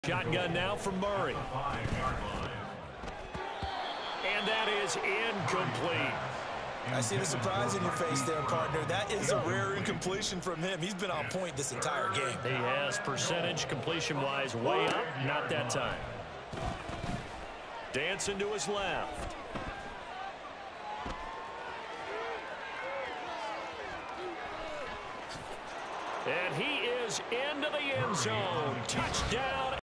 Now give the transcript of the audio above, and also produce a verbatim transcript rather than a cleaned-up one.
Shotgun now from Murray. And that is incomplete. I see the surprise in your face there, partner. That is a rare incompletion from him. He's been on point this entire game. He has percentage completion-wise way up. Not that time. Dancing to his left. And he is into the end zone. Touchdown.